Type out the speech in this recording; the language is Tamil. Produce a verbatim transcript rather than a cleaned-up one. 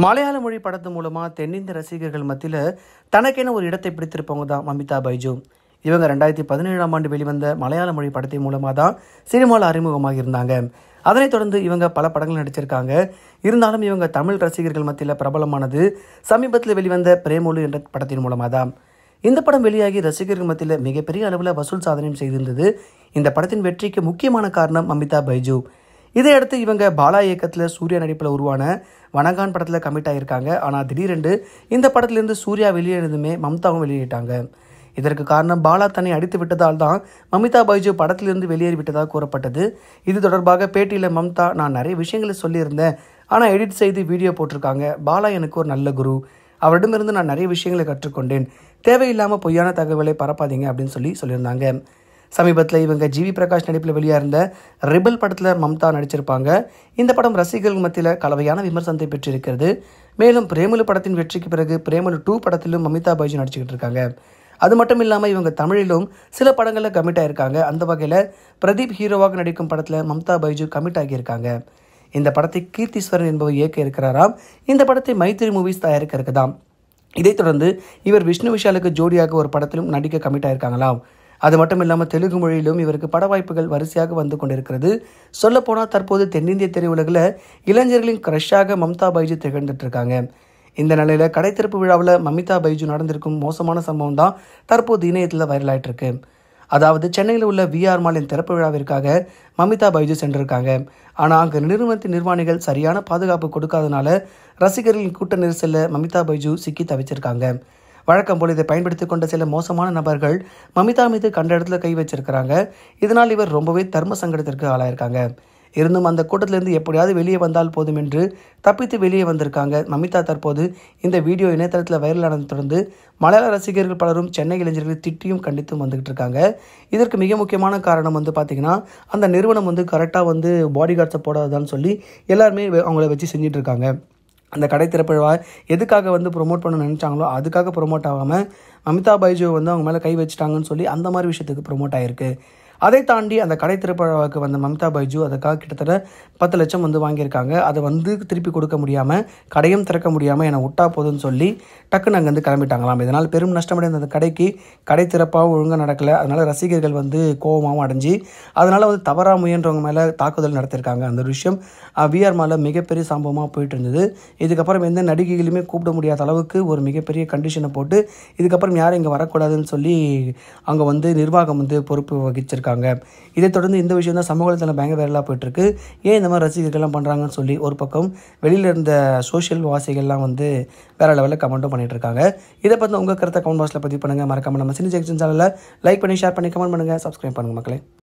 மலையாள மொழி படத்து மூலமாக தென்னிந்திய ரசிகர்கள் மத்தியில் தனக்கென ஒரு இடத்தை பிடித்திருப்பவங்க தான் மமிதா பைஜு. இவங்க ரெண்டாயிரத்தி பதினேழாம் ஆண்டு வெளிவந்த மலையாள மொழி படத்தின் மூலமாக தான் சினிமாவில் அறிமுகமாக இருந்தாங்க. அதனைத் தொடர்ந்து இவங்க பல படங்கள் நடிச்சிருக்காங்க. இருந்தாலும் இவங்க தமிழ் ரசிகர்கள் மத்தியில் பிரபலமானது சமீபத்தில் வெளிவந்த பிரேமலு என்ற படத்தின் மூலமாக தான். இந்த படம் வெளியாகி ரசிகர்கள் மத்தியில் மிகப்பெரிய அளவில் வசூல் சாதனையும் செய்திருந்தது. இந்த படத்தின் வெற்றிக்கு முக்கியமான காரணம் மமிதா பைஜு. இதையடுத்து இவங்க பாலா இயக்கத்தில் சூர்யா நடிப்பில் உருவான வணங்கான் படத்தில் கமிட் ஆகியிருக்காங்க. ஆனால் திடீரென்று இந்த படத்திலிருந்து சூர்யா வெளியேறதுமே மம்தாவும் வெளியிட்டாங்க. இதற்கு காரணம் பாலா தன்னை அடித்து விட்டதால் தான் மமிதா பைஜு படத்திலிருந்து வெளியேறி விட்டதாக கூறப்பட்டது. இது தொடர்பாக பேட்டியில் மம்தா, நான் நிறைய விஷயங்களை சொல்லியிருந்தேன், ஆனால் எடிட் செய்து வீடியோ போட்டிருக்காங்க. பாலா எனக்கு ஒரு நல்ல குரு, அவரிடமிருந்து நான் நிறைய விஷயங்களை கற்றுக்கொண்டேன், தேவையில்லாமல் பொய்யான தகவலை பரப்பாதீங்க அப்படின்னு சொல்லி சொல்லியிருந்தாங்க. சமீபத்தில் இவங்க ஜிவி பிரகாஷ் நடிப்பில் வெளியாயிருந்த ரிபல் படத்தில் மம்தா நடிச்சிருப்பாங்க. இந்த படம் ரசிகர்கள் மத்தியில் கலவையான விமர்சனத்தை பெற்றிருக்கிறது. மேலும் பிரேமலு படத்தின் வெற்றிக்கு பிறகு பிரேமலு டூ படத்திலும் மமிதா பைஜு நடிச்சுக்கிட்டு இருக்காங்க. அது மட்டும் இல்லாமல் இவங்க தமிழிலும் சில படங்களில் கமிட் ஆகியிருக்காங்க. அந்த வகையில் பிரதீப் ஹீரோவாக நடிக்கும் படத்தில் மம்தா பைஜு கமிட் ஆகியிருக்காங்க. இந்த படத்தை கீர்த்தீஸ்வரன் என்பவர் இயக்க இருக்கிறாராம். இந்த படத்தை மைத்திரி மூவிஸ் தயாரிக்க இருக்குதாம். இதைத் தொடர்ந்து இவர் விஷ்ணு விஷாலுக்கு ஜோடியாக ஒரு படத்திலும் நடிக்க கமிட் ஆகியிருக்காங்களாம். அது மட்டும் இல்லாமல் தெலுங்கு மொழியிலும் இவருக்கு பட வாய்ப்புகள் வரிசையாக வந்து கொண்டிருக்கிறது. சொல்லப்போனால் தற்போது தென்னிந்திய திரையுலகில் இளைஞர்களின் க்ரஷாக மம்தா பைஜு திகழ்ந்துட்டு இருக்காங்க. இந்த நிலையில் கடைத்திறப்பு விழாவில் மமிதா பைஜு நடந்திருக்கும் மோசமான சம்பவம் தான் தற்போது இணையத்தில் வைரல் ஆகிட்டு இருக்கு. அதாவது சென்னையில் உள்ள விஆர் மாலின் திறப்பு விழாவிற்காக மமிதா பைஜு சென்றிருக்காங்க. ஆனால் அங்கு நிறுவனத்தின் நிர்வாணிகள் சரியான பாதுகாப்பு கொடுக்காதனால ரசிகர்களின் கூட்ட நெரிசலில் மமிதா பைஜு சிக்கி தவிச்சிருக்காங்க. வழக்கம் போல் இதை பயன்படுத்தி கொண்ட சில மோசமான நபர்கள் மமிதா மீது கண்ட இடத்துல கை வச்சிருக்கிறாங்க. இதனால் இவர் ரொம்பவே தர்ம சங்கடத்திற்கு ஆளாயிருக்காங்க. இருந்தும் அந்த கூட்டத்திலிருந்து எப்படியாவது வெளியே வந்தால் போதும் என்று தப்பித்து வெளியே வந்திருக்காங்க மமிதா. தற்போது இந்த வீடியோ இணையதளத்தில் வைரலானதை தொடர்ந்து மலையாள ரசிகர்கள் பலரும் சென்னை இளைஞர்களை திட்டியும் கண்டித்தும் வந்துகிட்டு இருக்காங்க. இதற்கு மிக முக்கியமான காரணம் வந்து பார்த்திங்கன்னா, அந்த நிறுவனம் வந்து கரெக்டாக வந்து பாடி கார்ட்ஸை போடாதான்னு சொல்லி எல்லாருமே அவங்கள வச்சு செஞ்சிட்டு இருக்காங்க. அந்த கடை திறப்புழா எதுக்காக வந்து ப்ரொமோட் பண்ண நினச்சாங்களோ அதுக்காக ப்ரொமோட் ஆகாமல் மமிதா பைஜு வந்து அவங்க மேலே கை வச்சுட்டாங்கன்னு சொல்லி அந்த மாதிரி விஷயத்துக்கு ப்ரொமோட் ஆகிருக்கு. அதை தாண்டி அந்த கடை திறப்புழாவுக்கு வந்த மமிதா பைஜு அதுக்காக கிட்டத்தட்ட பத்து லட்சம் வந்து வாங்கியிருக்காங்க. அதை வந்து திருப்பி கொடுக்க முடியாமல், கடையும் திறக்க முடியாமல் என்னை விட்டா போதுன்னு சொல்லி டக்குன்னு அங்கேருந்து கிளம்பிட்டாங்களாம். இதனால் பெரும் நஷ்டமடைந்த அந்த கடைக்கு கடை திறப்பாகவும் ஒழுங்காக நடக்கலை. அதனால் ரசிகர்கள் வந்து கோபமாகவும் அடைஞ்சு அதனால் வந்து தவறாக முயன்றவங்க மேலே தாக்குதல் நடத்திருக்காங்க. அந்த விஷயம் விஆர் மாலில் மிகப்பெரிய சம்பவமாக போயிட்டு இருந்தது. இதுக்கப்புறம் எந்த நடிகைகளுமே கூப்பிட முடியாத அளவுக்கு ஒரு மிகப்பெரிய கண்டிஷனை போட்டு இதுக்கப்புறம் யாரும் இங்கே வரக்கூடாதுன்னு சொல்லி அங்கே வந்து நிர்வாகம் வந்து பொறுப்பு வகிச்சிருக்காங்க. இதைத் தொடர்ந்து இந்த விஷயம் தான் சமூகத்தில் பயங்கர வைரலாக போயிட்டுருக்கு. ஏன் இந்த மாதிரி ரசிகர்கள்லாம் பண்ணுறாங்கன்னு சொல்லி ஒரு பக்கம் வெளியில் இருந்த சோஷியல் வாசிகள்லாம் வந்து வேறு லெவலில் கமெண்ட்டும் பண்ணிட்டு இருக்காங்க. இதை பற்றி உங்கள் கருத்தை கமெண்ட் பாக்ஸில் பதிவு பண்ணுங்கள். மறக்காமல் நம்ம சினி ஜெக்ஷன் சேனலில் லைக் பண்ணி, ஷேர் பண்ணி, கமெண்ட் பண்ணுங்கள், சப்ஸ்கிரைப் பண்ணுங்கள் மக்களே.